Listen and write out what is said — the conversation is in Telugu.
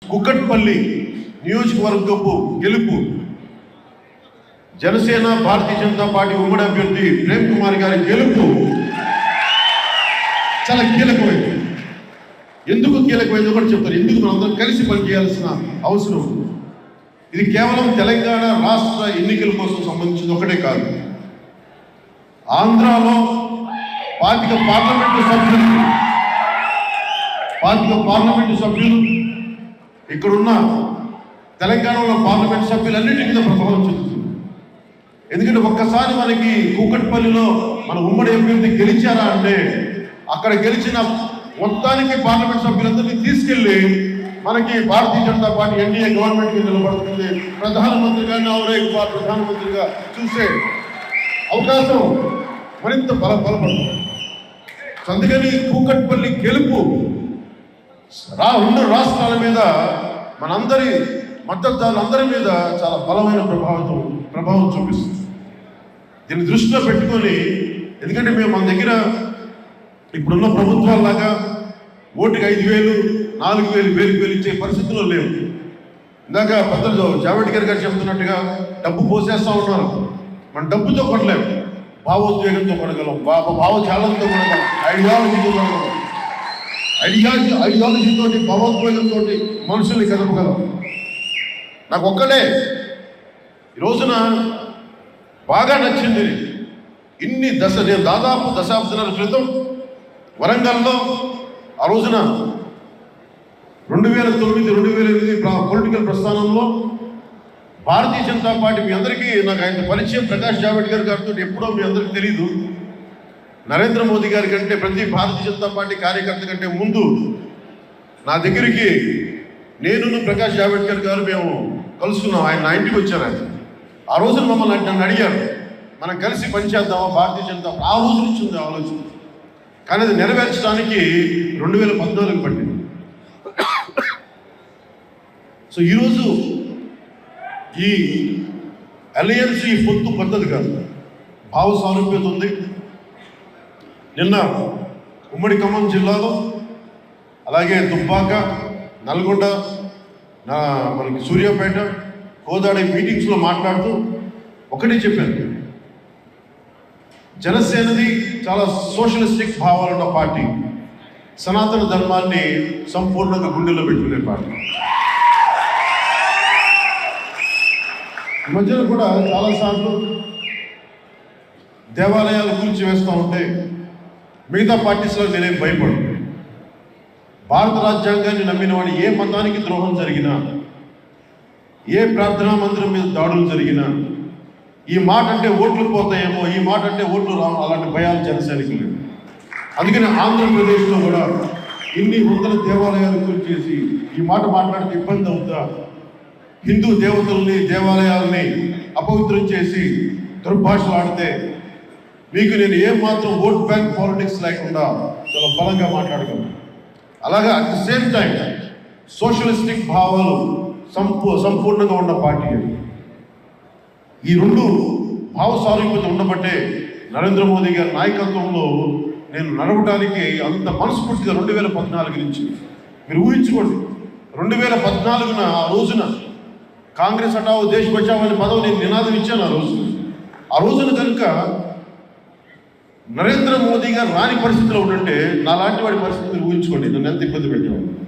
కుక్కట్పల్లి నియోజకవర్గపు గెలుపు జనసేన భారతీయ జనతా పార్టీ ఉమ్మడి అభ్యర్థి ప్రేమ్ కుమార్ గారి గెలుపు చాలా కీలకమైంది. ఎందుకు కీలకమైందో కూడా చెప్తారు. ఎందుకు మనందరం కలిసి పనిచేయాల్సిన అవసరం ఉంది. ఇది కేవలం తెలంగాణ రాష్ట్ర ఎన్నికల కోసం సంబంధించింది ఒకటే కాదు. ఆంధ్రాలో 25 పార్లమెంటు సభ్యులు ఇక్కడున్న తెలంగాణలో పార్లమెంట్ సభ్యులన్నింటి మీద ప్రభావం చెందుతుంది. ఎందుకంటే ఒక్కసారి మనకి కూకట్పల్లిలో మన ఉమ్మడి అభ్యర్థి గెలిచారా అంటే అక్కడ గెలిచిన మొత్తానికి పార్లమెంట్ సభ్యులందరినీ తీసుకెళ్లి మనకి భారతీయ జనతా పార్టీ ఎన్డీఏ గవర్నమెంట్కి నిలబడుతుంది. ప్రధానమంత్రిగా నవరే ప్రధానమంత్రిగా చూసే అవకాశం మరింత బలపడుతుంది. అందుకని కూకట్పల్లి గెలుపు రెండు రాష్ట్రాల మీద మనందరి మద్దతుదారులందరి మీద చాలా బలమైన ప్రభావం చూపిస్తుంది. దీన్ని దృష్టిలో పెట్టుకొని, ఎందుకంటే మేము మన దగ్గర ఇప్పుడున్న ప్రభుత్వాల్లాగా ఓటుకి 5,000, 4,000, 1,000 ఇచ్చే పరిస్థితుల్లో లేవు. ఇందాక పెద్దలు జావడేకర్ గారు చెప్తున్నట్టుగా డబ్బు పోసేస్తా ఉన్నారు. మన డబ్బుతో కొట్టలేము, భావోద్వేగంతో కొనగలం, భావజాలంతో కొనగలం, ఐడియాలజీతో కొనగలం. ఐడియాలజీతోటి భావోద్వేగంతో మనుషుల్ని కదపగలం. నాకు ఒక్కడే ఈ రోజున బాగా నచ్చింది. నేను దాదాపు దశాబ్దాల క్రితం వరంగల్లో ఆ రోజున 2009-2008 పొలిటికల్ ప్రస్థానంలో భారతీయ జనతా పార్టీ, మీ అందరికీ నాకు ఆయన పరిచయం ప్రకాష్ జావడేకర్ గారితో ఎప్పుడో మీ అందరికీ తెలియదు. నరేంద్ర మోదీ గారి కంటే ప్రతి భారతీయ జనతా పార్టీ కార్యకర్త కంటే ముందు నా దగ్గరికి నేను ప్రకాష్ జావడేకర్ గారు మేము కలుసుకున్నాం. ఆయన నా ఇంటికి వచ్చారు. ఆ రోజున మమ్మల్ని నన్ను అడిగారు, మనం కలిసి పనిచేద్దామా భారతీయ జనతా. ఆ రోజు నుంచి ఉంది ఆలోచన, కానీ అది నెరవేర్చడానికి 2014 పట్టింది. సో ఈరోజు ఈ అలయన్స్, ఈ పొత్తు పద్ధతి కాదు, భావ సారూప్యత ఉంది. నిన్న ఉమ్మడి ఖమ్మం జిల్లాలో, అలాగే దుబ్బాక, నల్గొండ, మనకి సూర్యాపేట, కోదాడ మీటింగ్స్లో మాట్లాడుతూ ఒకటే చెప్పాను, జనసేనది చాలా సోషలిస్టిక్ భావాలున్న పార్టీ, సనాతన ధర్మాన్ని సంపూర్ణంగా గుండెల్లో పెట్టుకునే పార్టీ. ఈ మధ్యన కూడా చాలాసార్లు దేవాలయాలు కూల్చి వేస్తూ ఉంటే మిగతా పార్టీస్లో నేనేం భయపడు. భారత రాజ్యాంగాన్ని నమ్మిన వాడు ఏ మతానికి ద్రోహం జరిగినా, ఏ ప్రార్థనా మందిరం మీద దాడులు జరిగినా, ఈ మాట అంటే ఓట్లు పోతాయేమో, ఈ మాట అంటే ఓట్లు రావు, అలాంటి భయాలు జనసేనకి లేవు. అందుకని ఆంధ్రప్రదేశ్లో కూడా ఇన్ని వందల దేవాలయాలు కూల్చేసి ఈ మాట మాట్లాడితే ఇబ్బంది అవుతా, హిందూ దేవతల్ని, దేవాలయాల్ని అపవిత్రం చేసి దుర్భాషలు ఆడితే మీకు నేను ఏమాత్రం ఓట్ బ్యాంక్ పాలిటిక్స్ లేకుండా చాలా బలంగా మాట్లాడగలను. అలాగే at the same time socialistic భావాలు సంపూర్ణంగా ఉన్న పార్టీ. ఈ రెండు భావ సారూప్యత ఉండబట్టే నరేంద్ర మోదీ గారి నాయకత్వంలో నేను నడవడానికి అంత మనస్ఫూర్తిగా 2014 నుంచి మీరు ఊహించుకోండి. 2014 ఆ రోజున కాంగ్రెస్ హటావో దేశ్ బచావో అనే పదవి నేను నినాదం ఇచ్చాను. ఆ రోజున కనుక నరేంద్ర మోదీ గారు రాని పరిస్థితిలో ఉంటే నాలాంటి వాడి పరిస్థితి మీరు ఊహించుకోండి, నన్ను ఎంత ఇబ్బంది పెట్టేవాడు.